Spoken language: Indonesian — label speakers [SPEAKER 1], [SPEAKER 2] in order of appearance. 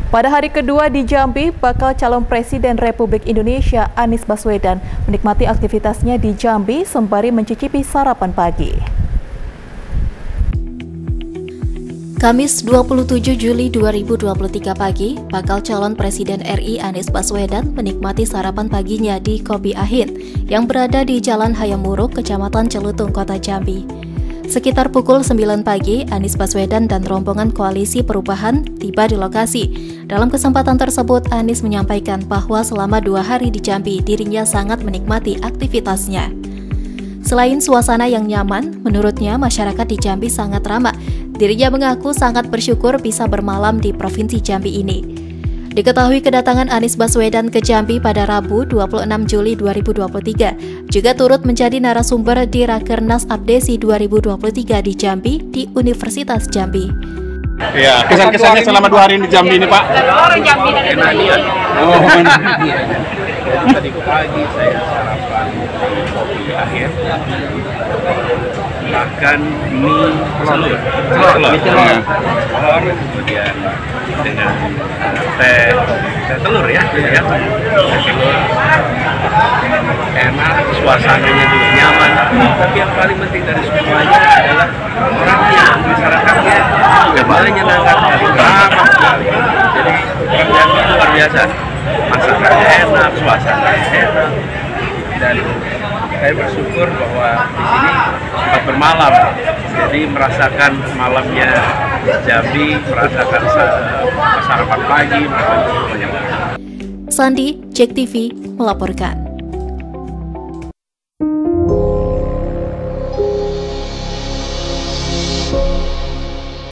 [SPEAKER 1] Pada hari kedua di Jambi, bakal calon Presiden Republik Indonesia Anies Baswedan menikmati aktivitasnya di Jambi sembari mencicipi sarapan pagi.
[SPEAKER 2] Kamis 27 Juli 2023 pagi, bakal calon Presiden RI Anies Baswedan menikmati sarapan paginya di Kopi Ahin yang berada di Jalan Hayam Wuruk, Kecamatan Celutung, Kota Jambi. Sekitar pukul 9 pagi, Anies Baswedan dan rombongan Koalisi Perubahan tiba di lokasi. Dalam kesempatan tersebut, Anies menyampaikan bahwa selama 2 hari di Jambi, dirinya sangat menikmati aktivitasnya. Selain suasana yang nyaman, menurutnya masyarakat di Jambi sangat ramah. Dirinya mengaku sangat bersyukur bisa bermalam di Provinsi Jambi ini. Diketahui kedatangan Anies Baswedan ke Jambi pada Rabu 26 Juli 2023 juga turut menjadi narasumber di Rakernas Abdesi 2023 di Jambi di Universitas Jambi.
[SPEAKER 3] Ya, kesan-kesannya selama 2 hari di Jambi ini, Pak?
[SPEAKER 4] Orang Jambi dari Mania. Tadi pagi saya sarapan di Kopi Ahin, makan mie telur, kemudian dengan teh telur ya, teh telur, enak, suasananya juga nyaman. Tapi yang paling penting dari semuanya adalah orangnya, masyarakatnya juga menyenangkan, ramah sekali. Jadi orang Jambi luar biasa. Masakannya enak, suasananya enak, dan saya bersyukur bahwa di sini sempat bermalam, jadi merasakan malamnya Jambi, merasakan sarapan pagi, merasakan semuanya.
[SPEAKER 2] Sandi, JEK TV melaporkan.